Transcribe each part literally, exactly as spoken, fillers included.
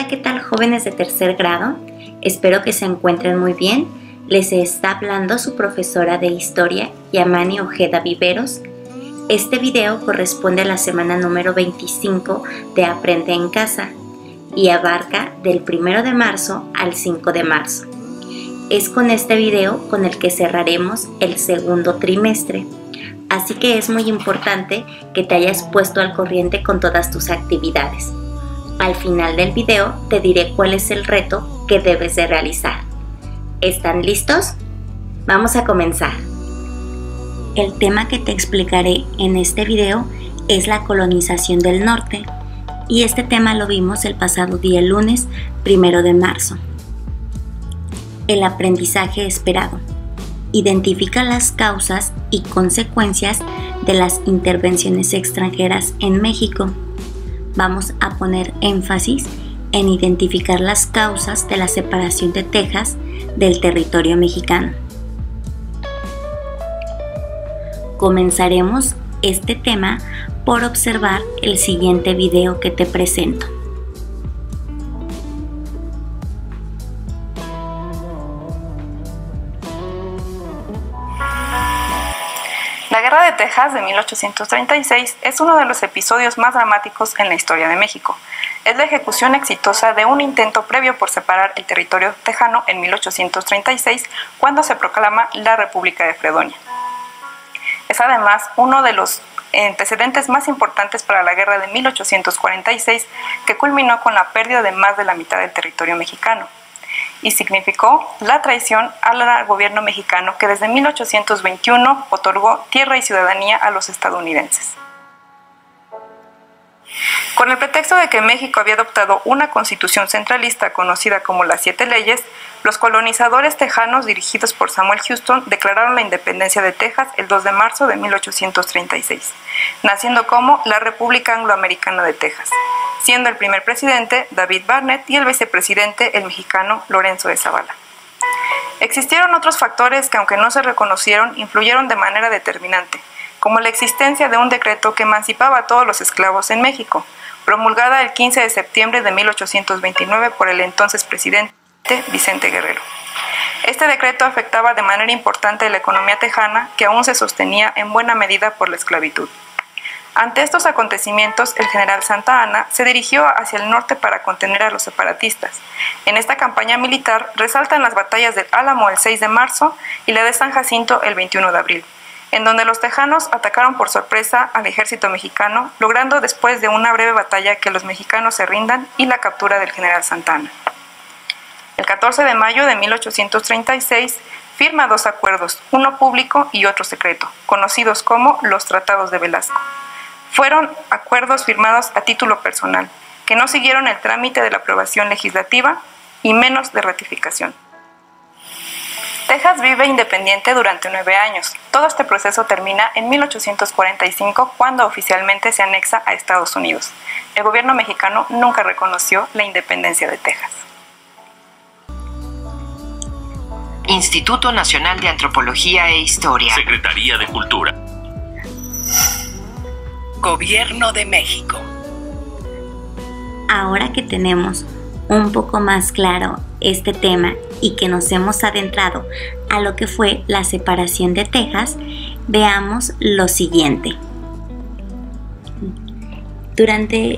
Hola, ¿qué tal, jóvenes de tercer grado? Espero que se encuentren muy bien. Les está hablando su profesora de Historia, Yamani Ojeda Viveros. Este video corresponde a la semana número veinticinco de Aprende en Casa y abarca del primero de marzo al cinco de marzo. Es con este video con el que cerraremos el segundo trimestre, así que es muy importante que te hayas puesto al corriente con todas tus actividades. Al final del video te diré cuál es el reto que debes de realizar. ¿Están listos? Vamos a comenzar. El tema que te explicaré en este video es la colonización del norte, y este tema lo vimos el pasado día lunes, primero de marzo. El aprendizaje esperado. Identifica las causas y consecuencias de las intervenciones extranjeras en México. Vamos a poner énfasis en identificar las causas de la separación de Texas del territorio mexicano. Comenzaremos este tema por observar el siguiente video que te presento. La Guerra de Texas de mil ochocientos treinta y seis es uno de los episodios más dramáticos en la historia de México. Es la ejecución exitosa de un intento previo por separar el territorio tejano en mil ochocientos treinta y seis, cuando se proclama la República de Fredonia. Es además uno de los antecedentes más importantes para la Guerra de mil ochocientos cuarenta y seis, que culminó con la pérdida de más de la mitad del territorio mexicano, y significó la traición al gobierno mexicano, que desde mil ochocientos veintiuno otorgó tierra y ciudadanía a los estadounidenses. Con el pretexto de que México había adoptado una constitución centralista conocida como las Siete Leyes, los colonizadores tejanos dirigidos por Samuel Houston declararon la independencia de Texas el dos de marzo de mil ochocientos treinta y seis, naciendo como la República Angloamericana de Texas, siendo el primer presidente David Barnett y el vicepresidente el mexicano Lorenzo de Zavala. Existieron otros factores que, aunque no se reconocieron, influyeron de manera determinante, como la existencia de un decreto que emancipaba a todos los esclavos en México, promulgada el quince de septiembre de mil ochocientos veintinueve por el entonces presidente Vicente Guerrero. Este decreto afectaba de manera importante la economía tejana, que aún se sostenía en buena medida por la esclavitud. Ante estos acontecimientos, el general Santa Anna se dirigió hacia el norte para contener a los separatistas. En esta campaña militar resaltan las batallas del Álamo el seis de marzo y la de San Jacinto el veintiuno de abril, en donde los tejanos atacaron por sorpresa al ejército mexicano, logrando después de una breve batalla que los mexicanos se rindan y la captura del general Santa Anna. El catorce de mayo de mil ochocientos treinta y seis firma dos acuerdos, uno público y otro secreto, conocidos como los Tratados de Velasco. Fueron acuerdos firmados a título personal, que no siguieron el trámite de la aprobación legislativa y menos de ratificación. Texas vive independiente durante nueve años. Todo este proceso termina en mil ochocientos cuarenta y cinco, cuando oficialmente se anexa a Estados Unidos. El gobierno mexicano nunca reconoció la independencia de Texas. Instituto Nacional de Antropología e Historia. Secretaría de Cultura. Gobierno de México. Ahora que tenemos un poco más claro este tema y que nos hemos adentrado a lo que fue la separación de Texas, veamos lo siguiente. Durante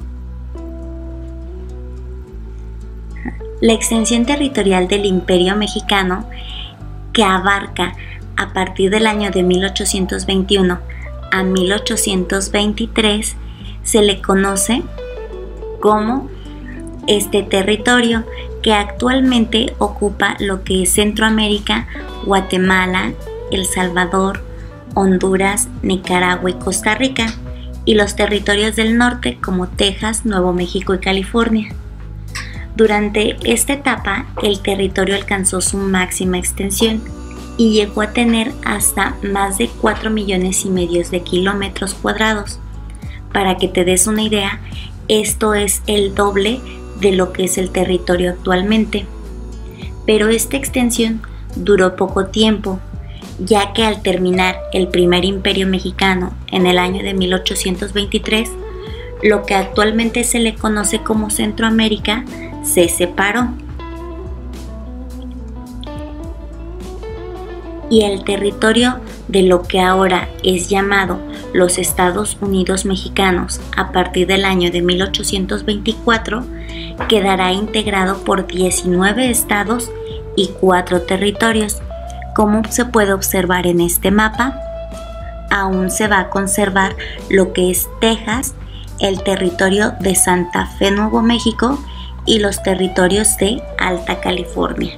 la extensión territorial del Imperio Mexicano, que abarca a partir del año de mil ochocientos veintiuno a mil ochocientos veintitrés, se le conoce como este territorio, que actualmente ocupa lo que es Centroamérica, Guatemala, El Salvador, Honduras, Nicaragua y Costa Rica, y los territorios del norte como Texas, Nuevo México y California. Durante esta etapa, el territorio alcanzó su máxima extensión y llegó a tener hasta más de cuatro millones y medio de kilómetros cuadrados. Para que te des una idea, esto es el doble de lo que es el territorio actualmente. Pero esta extensión duró poco tiempo, ya que al terminar el primer imperio mexicano en el año de mil ochocientos veintitrés, lo que actualmente se le conoce como Centroamérica se separó. Y el territorio de lo que ahora es llamado los Estados Unidos Mexicanos a partir del año de mil ochocientos veinticuatro quedará integrado por diecinueve estados y cuatro territorios. Como se puede observar en este mapa, aún se va a conservar lo que es Texas, el territorio de Santa Fe, Nuevo México y los territorios de Alta California.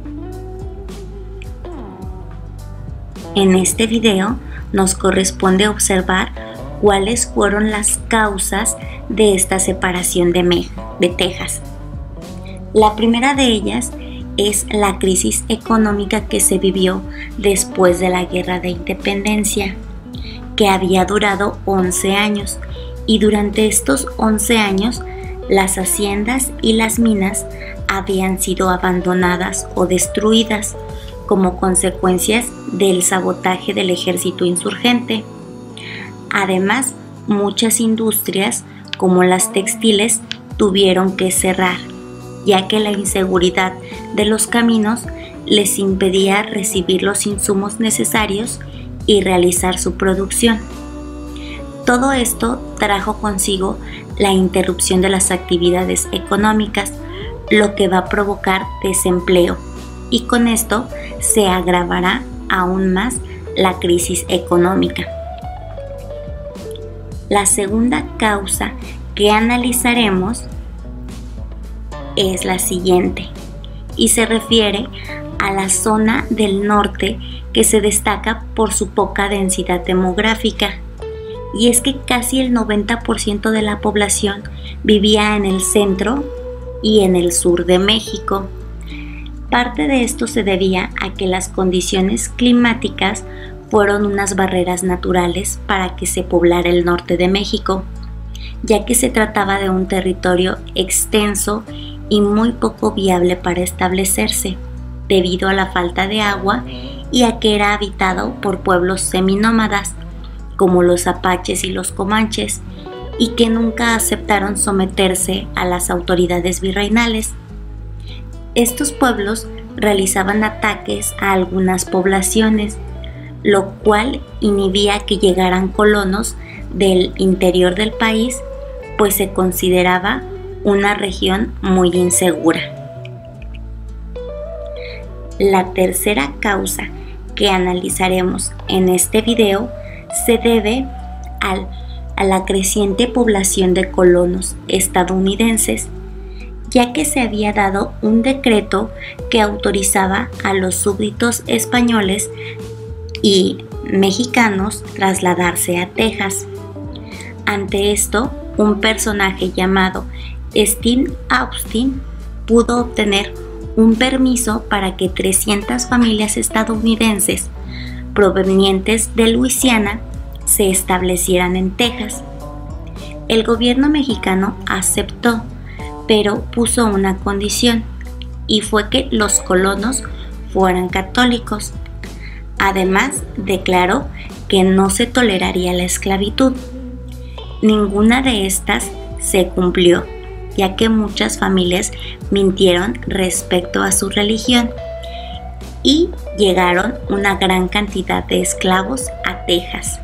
En este video nos corresponde observar cuáles fueron las causas de esta separación de, Me- de Texas. La primera de ellas es la crisis económica que se vivió después de la Guerra de Independencia, que había durado once años, y durante estos once años las haciendas y las minas habían sido abandonadas o destruidas como consecuencias del sabotaje del ejército insurgente. Además, muchas industrias, como las textiles, tuvieron que cerrar, ya que la inseguridad de los caminos les impedía recibir los insumos necesarios y realizar su producción. Todo esto trajo consigo la interrupción de las actividades económicas, lo que va a provocar desempleo, y con esto se agravará aún más la crisis económica. La segunda causa que analizaremos es la siguiente, y se refiere a la zona del norte que se destaca por su poca densidad demográfica, y es que casi el noventa por ciento de la población vivía en el centro y en el sur de México. Parte de esto se debía a que las condiciones climáticas fueron unas barreras naturales para que se poblara el norte de México, ya que se trataba de un territorio extenso y muy poco viable para establecerse, debido a la falta de agua y a que era habitado por pueblos seminómadas, como los apaches y los comanches, y que nunca aceptaron someterse a las autoridades virreinales. Estos pueblos realizaban ataques a algunas poblaciones, lo cual inhibía que llegaran colonos del interior del país, pues se consideraba una región muy insegura. La tercera causa que analizaremos en este video se debe al, a la creciente población de colonos estadounidenses, ya que se había dado un decreto que autorizaba a los súbditos españoles y mexicanos trasladarse a Texas. Ante esto, un personaje llamado Steve Austin pudo obtener un permiso para que trescientas familias estadounidenses provenientes de Luisiana se establecieran en Texas. El gobierno mexicano aceptó, pero puso una condición, y fue que los colonos fueran católicos. Además, declaró que no se toleraría la esclavitud. Ninguna de estas se cumplió, ya que muchas familias mintieron respecto a su religión, y llegaron una gran cantidad de esclavos a Texas.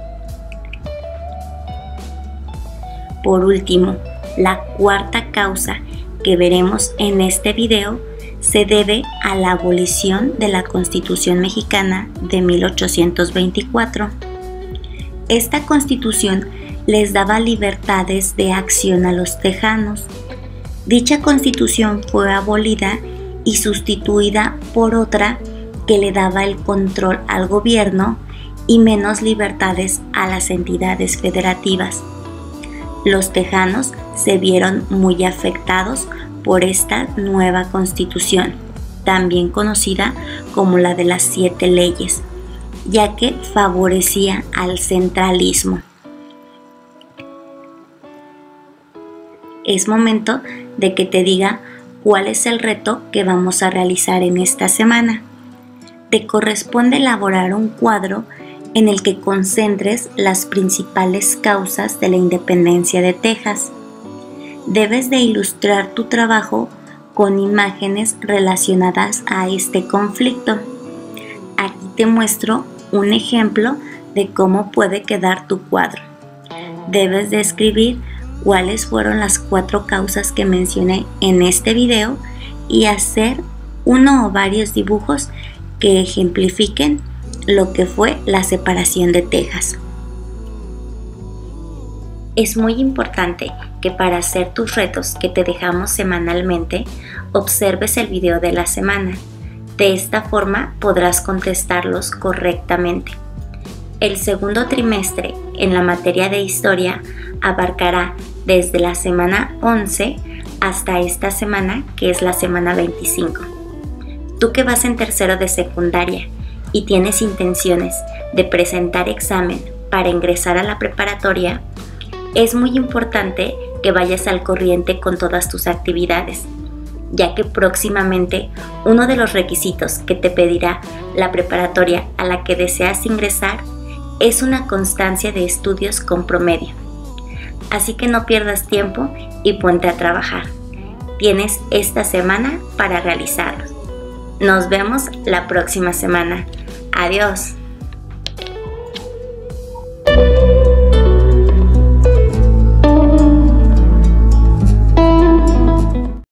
Por último, la cuarta causa que veremos en este video se debe a la abolición de la Constitución mexicana de mil ochocientos veinticuatro. Esta Constitución les daba libertades de acción a los tejanos. Dicha Constitución fue abolida y sustituida por otra que le daba el control al gobierno y menos libertades a las entidades federativas. Los tejanos se vieron muy afectados por esta nueva Constitución, también conocida como la de las siete leyes, ya que favorecía al centralismo. Es momento de que te diga cuál es el reto que vamos a realizar en esta semana. Te corresponde elaborar un cuadro en el que concentres las principales causas de la independencia de Texas. Debes de ilustrar tu trabajo con imágenes relacionadas a este conflicto. Aquí te muestro un ejemplo de cómo puede quedar tu cuadro. Debes de escribir cuáles fueron las cuatro causas que mencioné en este video y hacer uno o varios dibujos que ejemplifiquen lo que fue la separación de Texas. Es muy importante que para hacer tus retos que te dejamos semanalmente, observes el video de la semana. De esta forma podrás contestarlos correctamente. El segundo trimestre en la materia de historia abarcará desde la semana once hasta esta semana, que es la semana veinticinco. Tú que vas en tercero de secundaria y tienes intenciones de presentar examen para ingresar a la preparatoria, es muy importante que vayas al corriente con todas tus actividades, ya que próximamente uno de los requisitos que te pedirá la preparatoria a la que deseas ingresar es una constancia de estudios con promedio. Así que no pierdas tiempo y ponte a trabajar. Tienes esta semana para realizarlo. Nos vemos la próxima semana. Adiós.